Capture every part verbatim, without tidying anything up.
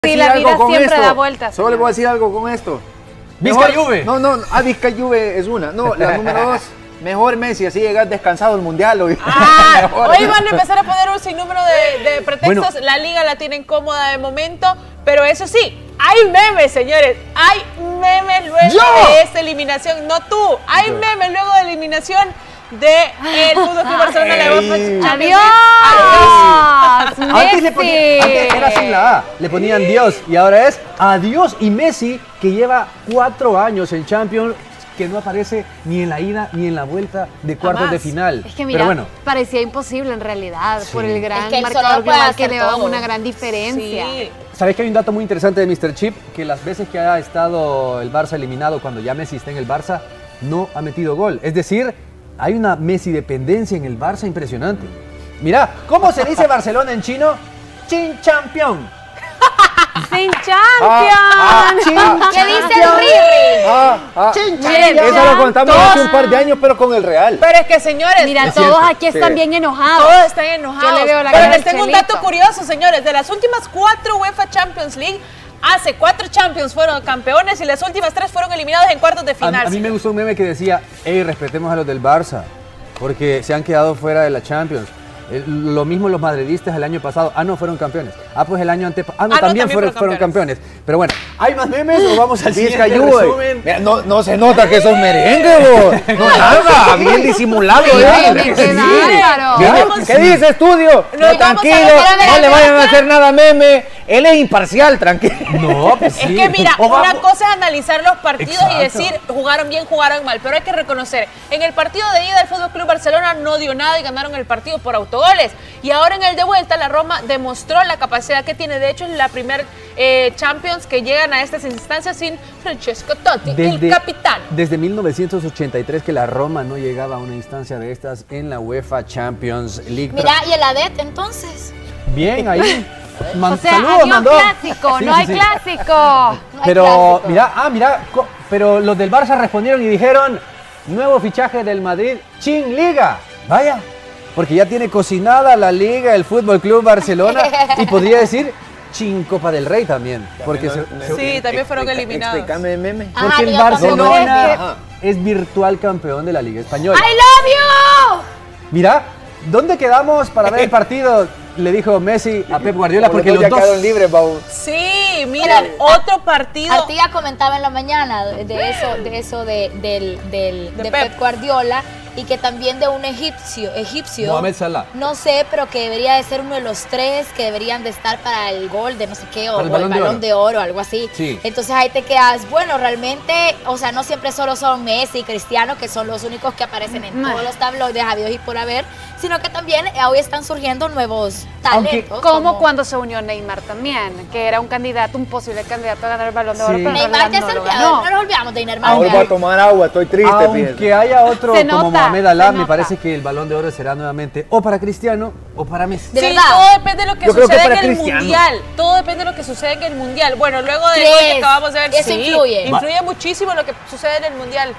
Sí, la vida siempre da vueltas. Solo le voy a decir algo con esto. Vizca Juve. No, no, ah, Vizca Juve es una. No, la número dos. Mejor Messi, así llegar descansado al Mundial. Hoy, ah, hoy van a empezar a poner un sinnúmero de, de pretextos. Bueno, la liga la tienen cómoda de momento, pero eso sí, hay memes, señores. Hay memes luego ¡Yo! de esta eliminación. No tú, hay Yo. memes luego de eliminación de el Fútbol Club Barcelona. La UEFA. ¡Adiós! ¡Adiós! Antes, le ponían, antes era sin la A, le ponían Dios y ahora es adiós. Y Messi, que lleva cuatro años en Champions, que no aparece ni en la ida ni en la vuelta de cuartos Jamás. de final. Es que mira, pero bueno, parecía imposible en realidad, sí. por el gran es que marcador global que le daba todo. una gran diferencia. Sí. ¿Sabes que hay un dato muy interesante de míster Chip? Que las veces que ha estado el Barça eliminado, cuando ya Messi está en el Barça, no ha metido gol. Es decir, hay una Messi dependencia en el Barça impresionante. Mirá, ¿cómo se dice Barcelona en chino? Chin Champion. ¡Sin Champion! Ah, ah, ¿Qué ah, dice el Riri? Ah, ah, Chin Champion. Eso lo contamos todos, hace un par de años, pero con el Real. Pero es que, señores, mira, es todos cierto, aquí están sí. bien enojados. Todos están enojados. Yo le veo la pero cara les tengo un dato curioso, señores. De las últimas cuatro UEFA Champions League, hace cuatro Champions fueron campeones y las últimas tres fueron eliminados en cuartos de final. A, a mí me gustó un meme que decía, hey, respetemos a los del Barça, porque se han quedado fuera de la Champions. El, lo mismo los madridistas el año pasado. Ah, no, fueron campeones. Ah, pues el año antes. Ah, no, ah, no también, también fueron, fueron, campeones. fueron campeones. Pero bueno, ¿hay más memes o vamos al Vizca siguiente Juve. resumen? Mira, no, no se nota que sos merengue, vos. No, nada, bien disimulado. Sí, ¿eh? qué bárbaro. ¿Qué, ¿Qué dice, estudio? No, No, tranquilo, a ver, a ver, no le a ver, vayan a a ver. hacer nada meme. Él es imparcial, tranquilo. No, pues sí. Es que mira, O una vamos. cosa es analizar los partidos Exacto. y decir jugaron bien, jugaron mal, pero hay que reconocer, en el partido de ida el Fútbol Club Barcelona no dio nada y ganaron el partido por autogoles. Y ahora en el de vuelta la Roma demostró la capacidad que tiene. De hecho, es la primer eh, Champions que llegan a estas instancias sin Francesco Totti, Desde, el capitán. Desde mil novecientos ochenta y tres que la Roma no llegaba a una instancia de estas en la UEFA Champions League. Mira, ¿y el A D E T entonces? Bien, ahí. Man, O sea, saludos, adiós mandó. clásico, Sí, no sí, hay sí. clásico. No hay Pero clásico. mira, ah, mira, co- pero los del Barça respondieron y dijeron, nuevo fichaje del Madrid, Chin Liga. Vaya, porque ya tiene cocinada la Liga, el Fútbol Club Barcelona y podría decir Chin Copa del Rey también. Porque, se- se- Sí, también fueron Explica- eliminados. Explícame el meme. Ajá, porque el digo, como Barcelona Ajá. es virtual campeón de la Liga Española. ¡I love you! Mira, ¿dónde quedamos para ver el partido? Le dijo Messi a Pep Guardiola Como porque los los dos ya quedaron dos... libres, Bau. Sí, miren, Pero, otro partido. Artiga comentaba en la mañana de de eso, de eso de, del, del, De de Pep. Pep Guardiola y que también de un egipcio, egipcio, Mohamed Salah. no sé, pero que debería de ser uno de los tres que deberían de estar para el gol de no sé qué, o, Para el o el Balón de balón Oro. de oro, algo así. Sí. Entonces ahí te quedas, bueno, realmente, o sea, no siempre solo son Messi y Cristiano, que son los únicos que aparecen en Nah. todos los tabloides, habidos y por haber, sino que también hoy están surgiendo nuevos Aunque- talentos. Como cuando se unió Neymar también, que era un candidato, un posible candidato a ganar el Balón de Oro, Sí. pero en Neymar realidad ya no se lo olvidó, ganó. no nos olvidamos de Neymar. Ahora voy a tomar agua, estoy triste, Aunque fíjate. haya otro Se como nota, Mohamed se Alá, me nota. parece que el Balón de Oro será nuevamente o para Cristiano o para Messi. De Sí, verdad. todo depende de lo que Yo creo que suceda para en el Cristiano. Mundial. Todo depende de lo que suceda en el Mundial. Bueno, luego de ¿Crees? lo que acabamos de ver, Eso sí, influye. influye muchísimo lo que sucede en el Mundial.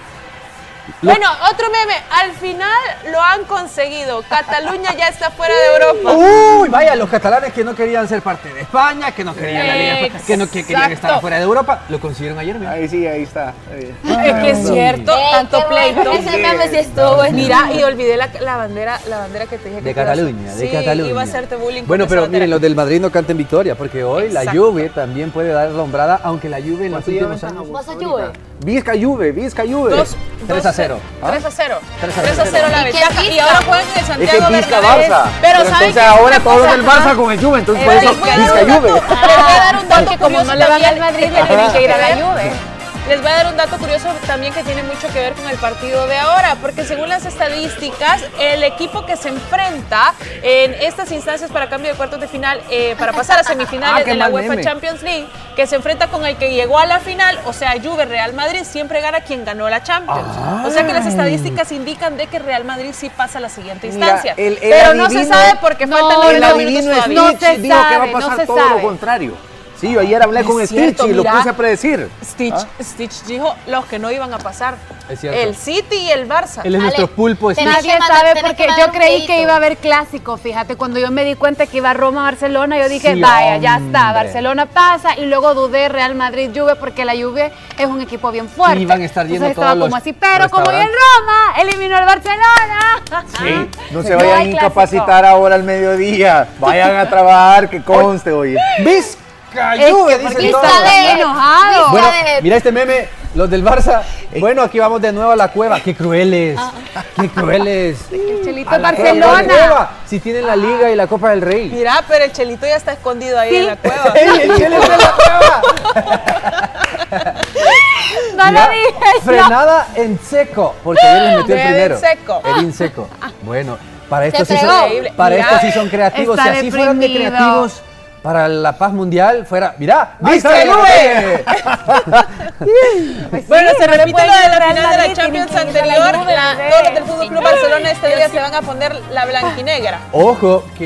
Lo- Bueno, otro meme. Al final lo han conseguido. Cataluña ya está fuera de Europa. Uy, vaya, los catalanes que no querían ser parte de España, que no querían la Liga, que no que querían estar Exacto. afuera de Europa, lo consiguieron ayer, mira. Ahí sí, ahí está. Ahí. Es que es cierto, Eh, tanto qué bueno, pleito. ese meme sí estuvo bueno. Mira, y olvidé la, la bandera, la bandera que te dije que De te iba a hacer. Cataluña, de Sí, Cataluña. iba a hacerte bullying. Bueno, con pero esa bandera. miren, los del Madrid no canten victoria, porque hoy la Exacto. Juve también puede dar la hombrada, aunque la Juve en los ¿Cuánto lleva últimos ventaja, años... vos ¿Vas a ahorita? Juve? Vizca Juve, Vizca Juve. Dos- tres a cero. tres a cero. tres a tres a cero la ¿Y qué ventaja. Y Vizca? ahora juegan en el Es que Santiago es Vizca Bernabéu. Barça. Pero, ¿saben entonces qué? ahora Una todos cosa, del Barça ajá. con el Juve, entonces Eh, por eso les voy a dar Vizca un dato- Juve. Les voy a dar un dato Porque curioso como no le van al también. Madrid, le tienen que ir a la Juve. Les voy a dar un dato curioso también que tiene mucho que ver con el partido de ahora, porque según las estadísticas, el equipo que se enfrenta en estas instancias para cambio de cuartos de final, eh, para pasar a semifinales Ah, qué de la mal UEFA meme. Champions League, que se enfrenta con el que llegó a la final, o sea, Juve, Real Madrid, siempre gana quien ganó la Champions. O sea que las estadísticas indican de que Real Madrid sí pasa a la siguiente Mira, instancia. el- el Pero no se adivino- sabe porque No, faltan El noventa minutos adivino todavía. Stitch No se dijo que va sabe, a pasar no se todo sabe. lo contrario. Sí, yo ayer hablé Es con cierto, Stitch y lo mira. puse a predecir. Stitch, ¿Ah? Stitch dijo los que no iban a pasar. Es cierto. El City y el Barça. Él es Ale, nuestro pulpo. tenés Stitch. Nadie que mandar- sabe tenés porque que yo mandar un creí videíto. que iba a haber clásico, fíjate, cuando yo me di cuenta que iba Roma-Barcelona, yo dije, Sí, vaya, ya hombre. está, Barcelona pasa, y luego dudé Real Madrid-Juve, porque la Juve es un equipo bien fuerte. Y van a estar yendo Entonces estaba todos como los así, pero como el restaurantes. Roma eliminó al Barcelona. Sí, no se No vayan a hay incapacitar ahora al mediodía. Vayan a trabajar, que conste, oye. ¡Vizca Es Juve! que Dicen porque todos. está de- de- enojado. Bueno, de- mira este meme, los del Barça. Bueno, aquí vamos de nuevo a la cueva. ¡Qué crueles! ¡Qué crueles! El Chelito A es la Barcelona. cueva, si tienen la Liga y la Copa del Rey. Mira, pero el Chelito ya está escondido ahí Sí. en la cueva. ¡Ey, el Chele está en la cueva! No Mira, lo dije yo. frenada en seco, porque ayer les metió el Edin primero. Seco. Edin Seco. Bueno, para esto, Se sí fregó. son, para Mira, esto sí son creativos. está Si así fueran de deprimido. creativos para la paz mundial, fuera. ¡Mirá! Ahí ¡Vizca está, Juve! Pues Bueno, sí, se no le repite pueden lo de ir la al final de la Madrid, Champions tienen que ir a la anterior. Juve, La- bebé. todos los del Fútbol Club Barcelona este día se van a poner la blanquinegra. Ojo, que